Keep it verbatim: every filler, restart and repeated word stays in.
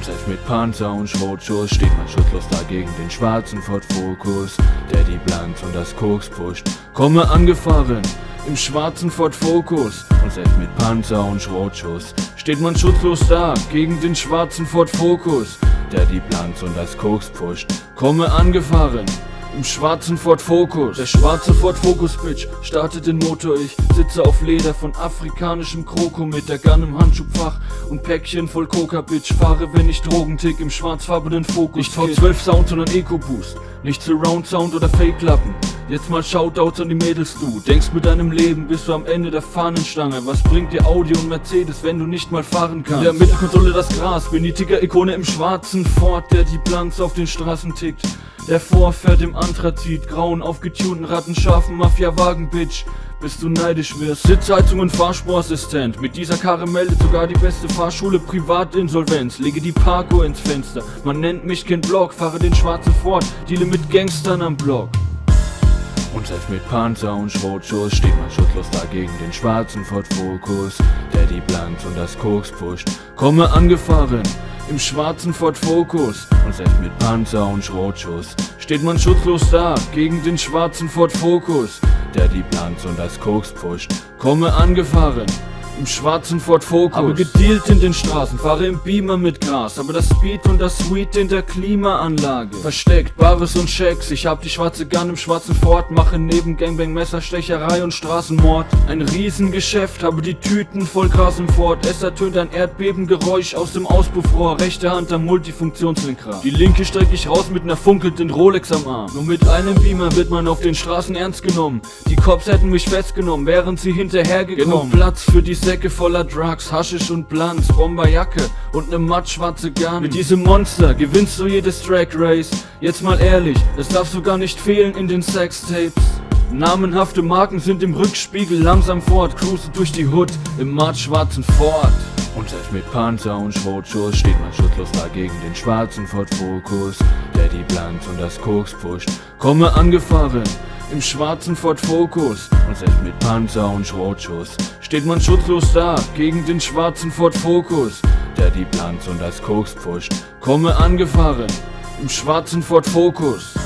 Und selbst mit Panzer und Schrotschuss steht man schutzlos dagegen den schwarzen Ford Focus, der die Blunts und das Koks pusht. Komme angefahren im schwarzen Ford Focus, und selbst mit Panzer und Schrotschuss steht man schutzlos da gegen den schwarzen Ford Focus, der die Blunts und das Koks pusht. Komme angefahren im schwarzen Ford Focus. Der schwarze Ford Focus, Bitch, startet den Motor. Ich sitze auf Leder von afrikanischem Kroko mit der Gun im Handschuhfach und Päckchen voll Coca, Bitch. Fahre, wenn ich Drogen tick, im schwarzfarbenen Fokus. Nicht V zwölf Sound, sondern Eco-Boost. Nicht Surround Sound oder Fake-Lappen. Jetzt mal Shoutouts an die Mädels, du denkst mit deinem Leben bist du am Ende der Fahnenstange. Was bringt dir Audi und Mercedes, wenn du nicht mal fahren kannst? In der Mittelkonsole das Gras, bin die Ticker-Ikone im schwarzen Ford, der die Blunts auf den Straßen tickt. Der Vorfährt im Anthrazit, grauen aufgetunten rattenscharfen Mafia-Wagen, Bitch, bis du neidisch wirst. Sitzheizung und Fahrspurassistent, mit dieser Karre meldet sogar die beste Fahrschule Privatinsolvenz. Lege die Parko ins Fenster, man nennt mich kein Block, fahre den schwarzen Ford, deale mit Gangstern am Block. Und selbst mit Panzer und Schrotschuss steht man schutzlos dagegen den schwarzen Ford Focus, der die Blunts und das Koks pusht. Komme angefahren im schwarzen Ford Focus, und selbst mit Panzer und Schrotschuss steht man schutzlos da gegen den schwarzen Ford Focus, der die Blunts und das Koks pusht. Komme angefahren im schwarzen Ford Focus, habe gedealt in den Straßen, fahre im Beamer mit Gras, aber das Speed und das Sweet in der Klimaanlage. Versteckt Bares und Schecks, ich hab die schwarze Gun im schwarzen Ford, mache neben Gangbang, Messerstecherei und Straßenmord ein Riesengeschäft, habe die Tüten voll Gras im Ford. Es ertönt ein Erdbebengeräusch aus dem Auspuffrohr, rechte Hand am Multifunktionslenkrad. Die linke strecke ich raus mit ner funkelnden Rolex am Arm. Nur mit einem Beamer wird man auf den Straßen ernst genommen. Die Cops hätten mich festgenommen, wären sie hinterhergekommen. Genug Platz für die Säcke voller Drugs, Haschisch und Blunts, Bomberjacke und ne mattschwarze Gun. Mit diesem Monster gewinnst du jedes Track Race. Jetzt mal ehrlich, es darf sogar nicht fehlen in den Sextapes. Namenhafte Marken sind im Rückspiegel langsam fort, cruise durch die Hood im mattschwarzen Ford. Und selbst mit Panzer und Schrotschuss steht man schutzlos dagegen den schwarzen Ford Focus, der die Blunts und das Koks pusht. Komme angefahren im schwarzen Ford Focus, und selbst mit Panzer und Schrotschuss steht man schutzlos da gegen den schwarzen Ford Focus, der die Blunts und das Koks pusht. Komme angefahren im schwarzen Ford Focus.